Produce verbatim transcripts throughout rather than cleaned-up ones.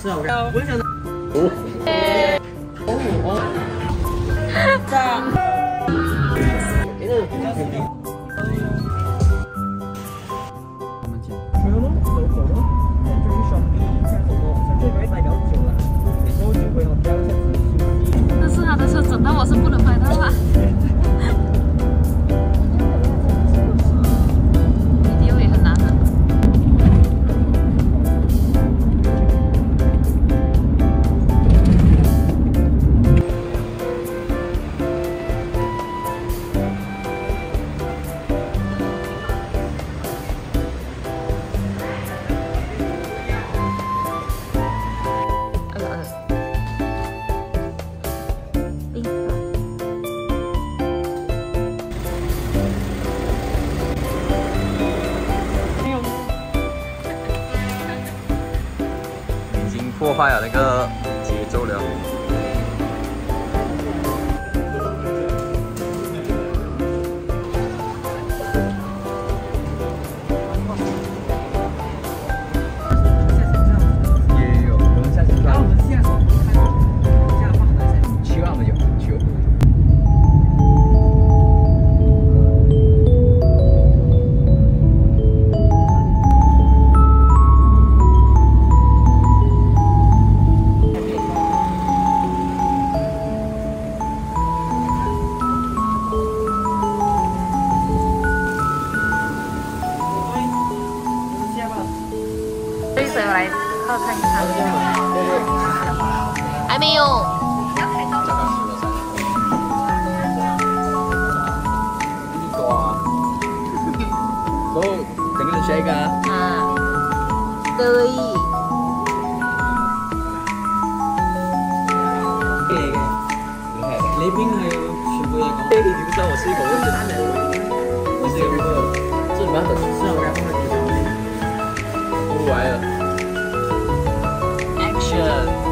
吃啊！我我想拿。哦。哦哦。炸。这个比较便宜。我们讲。没有咯，有有咯。在这里双币，看什么？像这边代表酒了，有时候就会有标一下子。 但是他的车整到我是不能拍到啊。 破坏了那个节奏了。也有，我们下次看。我们下手看，下放的是球，我们有球。 所以我来喝看看。还没有。 然后整个人选一个啊。 啊，可以。 给给，你邊係全部嘢講？你點知我是一個我是男人，我是一個，這裡面很是我該放的地方。出來了。Action。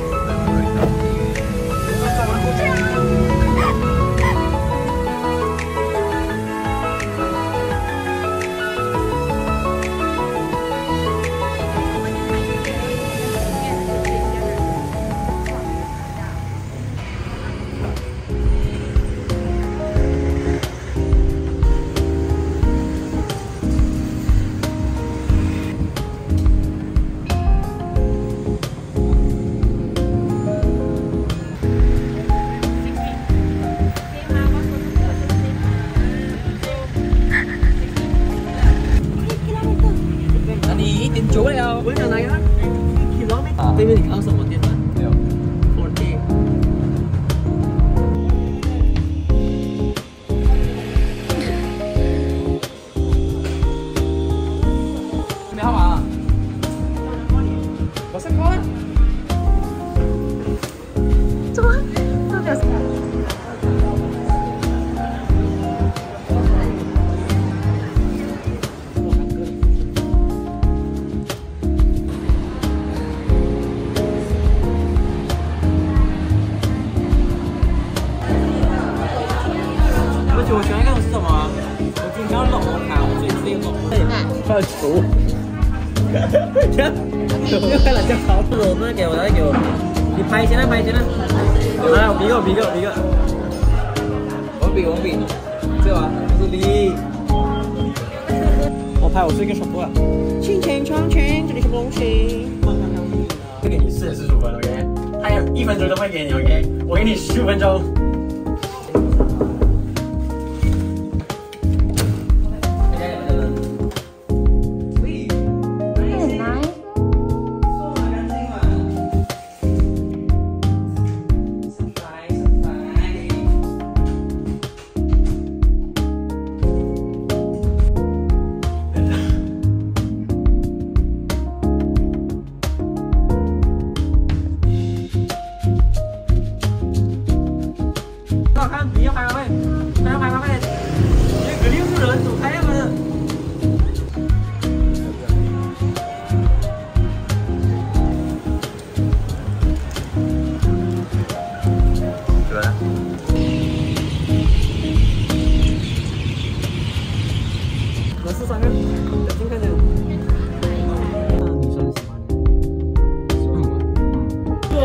點做了？我想哪個 kilometer？對面你看到什麼店嗎？沒有。four D。沒號碼。我先過來。 怎麼？這表情？ 我喜欢那种是什么？我经常冷我看，我最近冷。放球。这样，又开了叫好。我那给我，那给我，你拍先啦，拍先啦。来，我比个，我比个，我比个。我比，我比。这个啊，这是你。我拍，我是一个手部啊。轻轻长裙，这里是东西。会给你四十五分 ，OK？ 还有一分钟都会给你 ，OK？ 我给你十五分钟。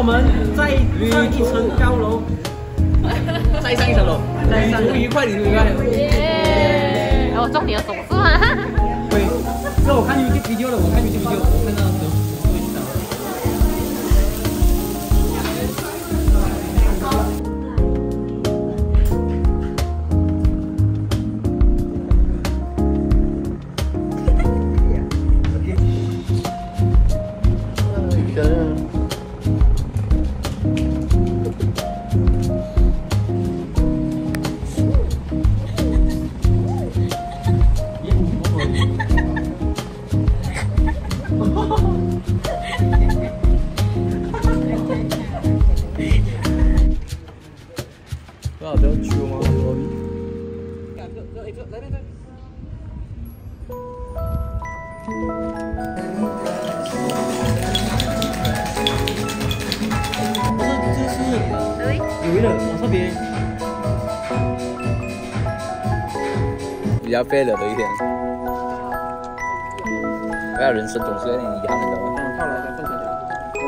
我们再上一层高楼，再上一层楼，旅途愉快，旅途愉快。 耶！我中你的手是吗？ 对，这我看 YouTube video 了，我看 YouTube video，我看到有有一张。多少都去吗？罗比。这这这来来来。不是，这是有一个好特别。 比较废了的一天。不要人生总是有点遗憾的，知道吗？ 嗯，套来再分享一下。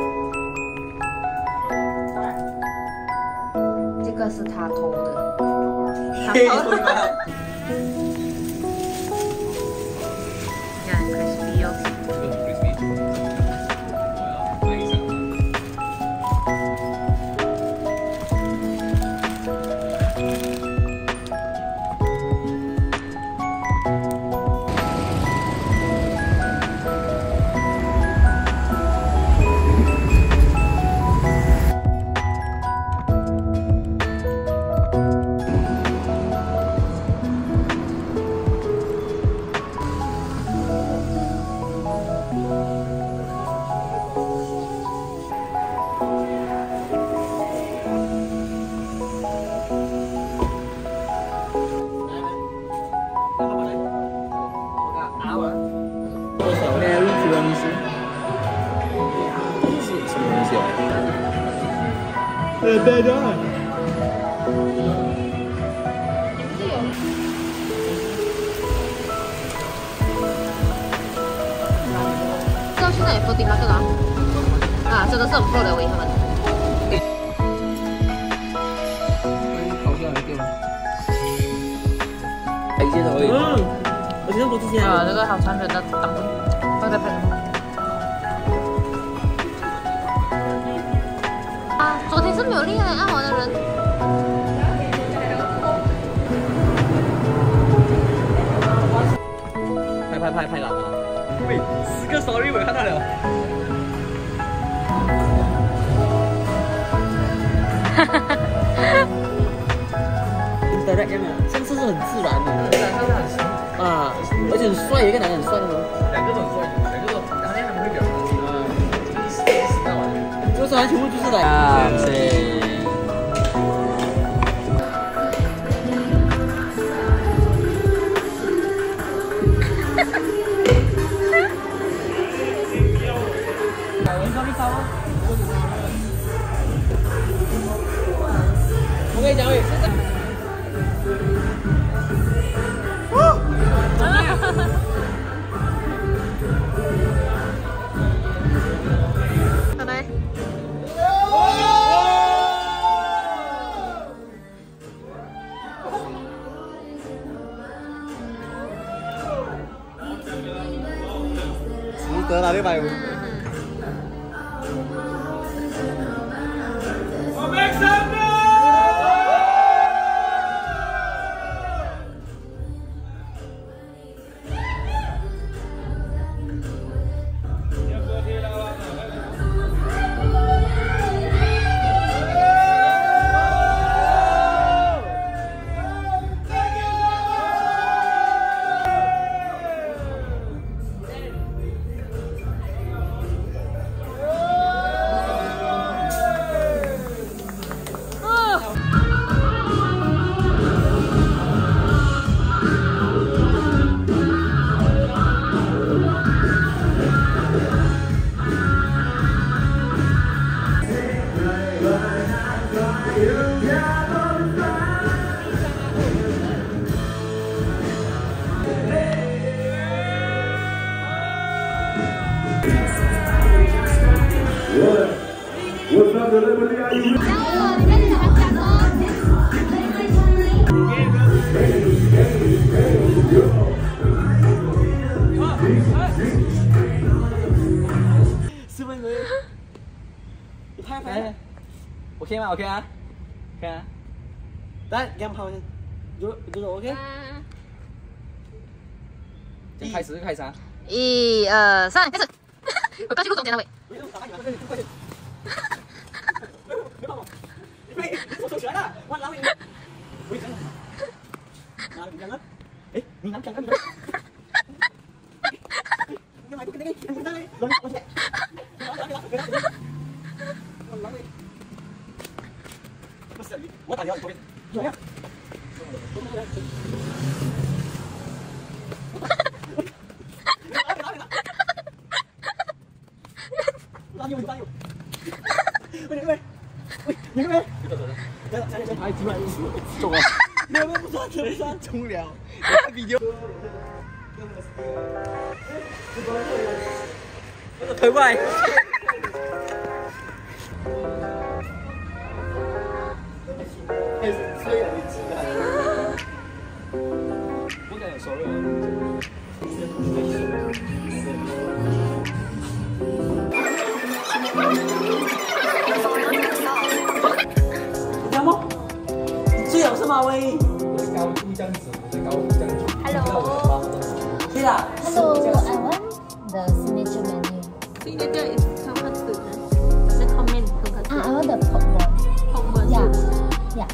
这个是他偷的，他嘿偷的。你看 crispy 哦。 这个很 crispy。我要买一下。 呃，对的。 到现在也不顶那个了啊，真的是很不的喂他们。 好笑一点吗？ 还记得我。 嗯，我觉得不之前啊，这个好残忍的挡住，快快拍什么？啊，昨天是没有厉害按摩的人。 拍拍拍拍喇叭。喂，十个 story 我看到了。哈哈哈。Direct 样啊，上次是很自然的。啊，而且很帅，有一个男人很帅的。 两个都很帅，两个都，然后他们会表达。嗯，这个意思意思到完。 就是他全部就是来。啊，对。我跟你讲，喂，现在。 看来。 值得了六百五。 后里面的小孩讲说。 四分钟，你拍拍 ，OK 吗 ？OK 啊，OK 啊，来，给我们拍先，就就是 OK。 先开始开始啊！ 一二三，开始！我刚去录中间那位。 我手起来了，我拿回。我讲，拿你讲啊？哎，你拿讲啊？你买不给那个，你拿来，拿我起来。 我打电话，你这边。拉你，拉你。喂，你喂，喂，你喂。来了，来来来，哎，进来，中了。你们不算特算中了，比较。我的腿外。 虽然你知道，我感觉熟了。你知吗？最好是马威。高度这样子，高度这样子。 Hello。 对啦。 Hello, I want the signature menu. Signature is tonkatsu. The comment tonkatsu. Ah, I want the pork bone. Pork bone. Yeah. Yeah.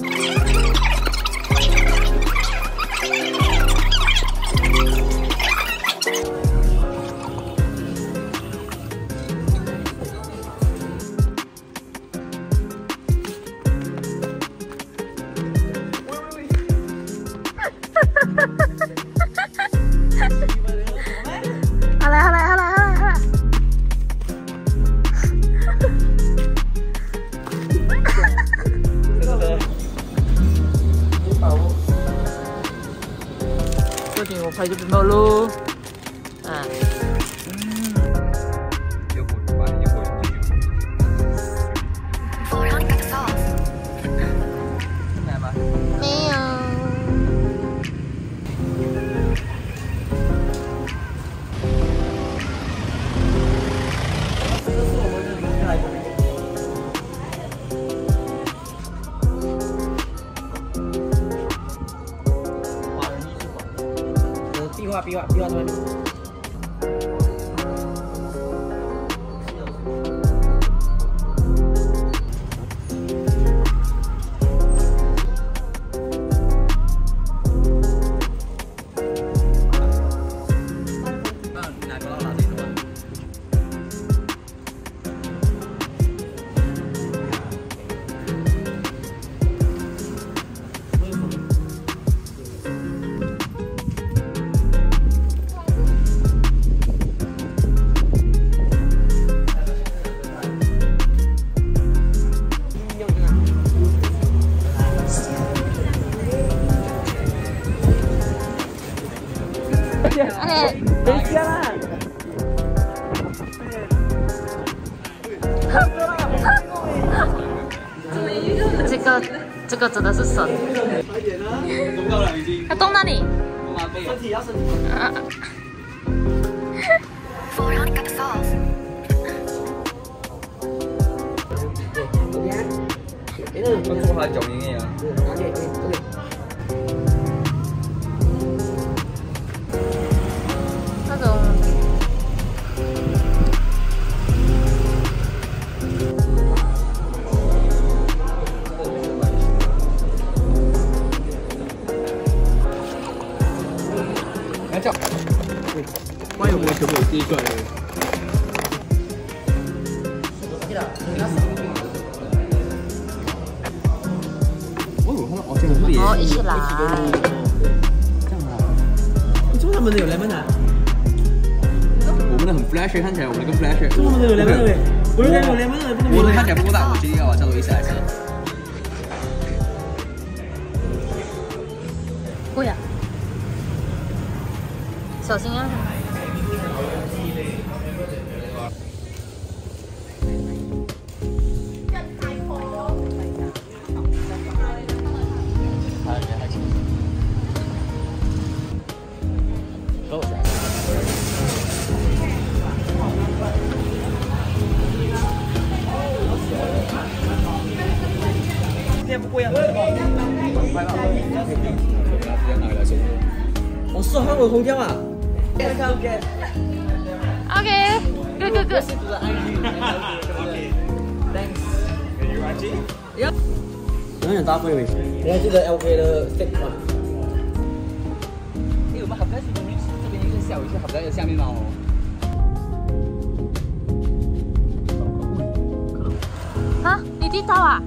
Tôi phải chụp màu luôn. À. Mèo. 壁画，壁画，壁画在外面。 哪个老大最多？ 哎， 没接啦。 这个这个真的是神。 快点啊！动到了已经。 它动那里。 身体要身体。 我做下做嘢啊！ 那种。 来叫。 万一我可不可以第一个？ 哦，一起来。 这样啊？你做他们的有 lemon 啊？ 我们的很 flash， 看起来我们的更 flash。 做他们的有 lemon 喂，我的有 lemon 的，不能。 我的看起来不够大，我决定要把这个一起来吃。 贵啊！小心啊！ 贵啊！ 快吧，给他直接拿回来收。 我是换我空调啊。OK OK。 OK， good good good。 Thanks。Yep。有点大贵喂。你还记得 L K 的 stick 吗？ 哎，我们好在是这边一个小一些，好在下面嘛哦。 啊，你听到啊？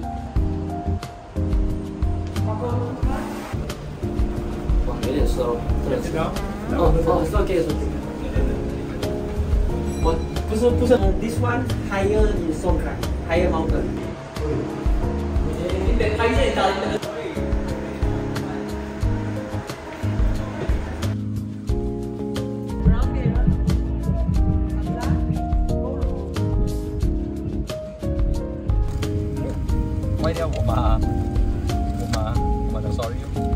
哇，有点slow。哦哦，是 OK 的。我不是不是 ，this one higher in Songkran, higher mountain。你得拍这张。 歪掉我妈，我妈，我妈的 sorry。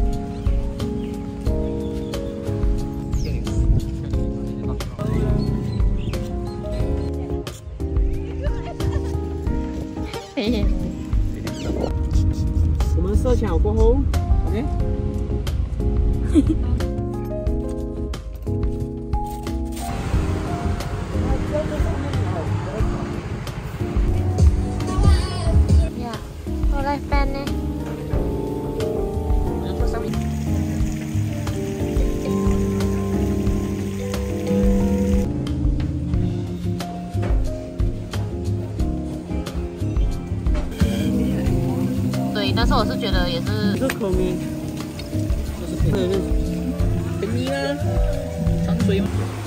我们设好过后 ，OK。 呀，我来翻呢。对，但是我是觉得也是。 这口音，就是便宜啊， 长水吗？